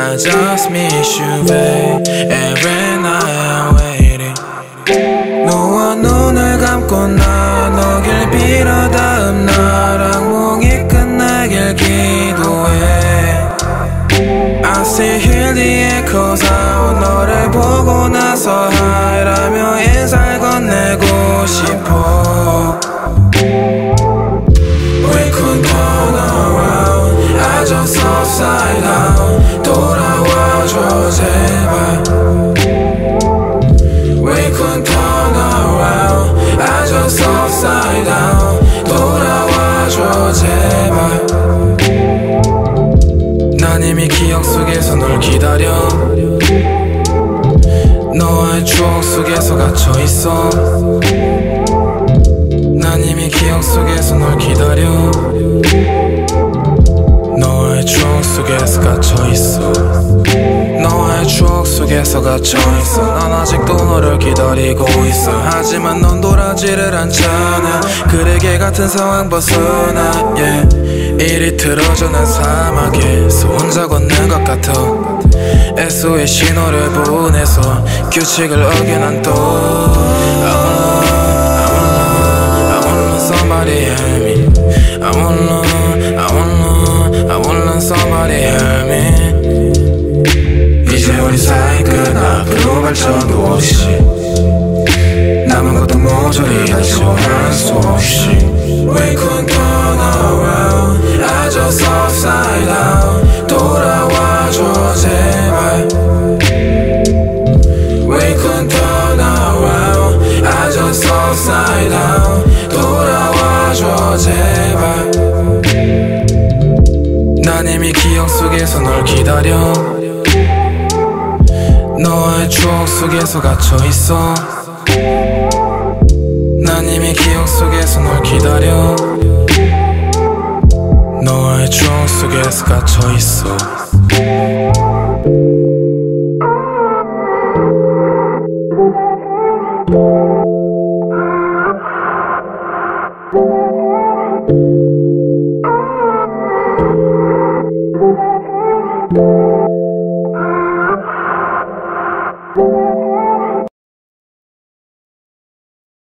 I just miss you, babe. Every night I'm waiting. 누워 눈을 감고 나 너길 빌어 다음 날 악몽이 끝나길 기도해. I still hear the echoes out. 너를 보고 나서 하이라며 인사를 건네고 싶어. We could turn around. I just upside down. 돌아와줘 제발. We could turn around. I just upside down. 돌아와줘 제발. 난 이미 기억 속에서 널 기다려. 너와의 추억 속에서 갇혀있어. 난 이미 기억 속에서 널 기다려. 너와의 추억 속에서 갇혀있어. 너와의 추억 속에서 갇혀있어. 난 아직도 너를 기다리고 있어. 하지만 넌 돌아지를 않잖아. 그레게 같은 상황 벗어나 yeah. 이리 틀어져 난 사막에서 혼자 걷는 것 같아. SOS 신호를 보내서 규칙을 어긴 난 또 I want somebody help me. I want somebody help me. 이제 우리 사이 끝 앞으로 발전도 없이 남은 것도 모조리 아쉬워할 수 없이. We could turn around. I just upside down. 돌아와줘 제발. We could turn around. I just upside down. 돌아와줘 제발. 난 이미 기억 속에서 널 기다려. 너와의 추억 속에서 갇혀있어. 난 이미 기억 속에서 널 기다려. 너와의 추억 속에서 갇혀있어. Thank you.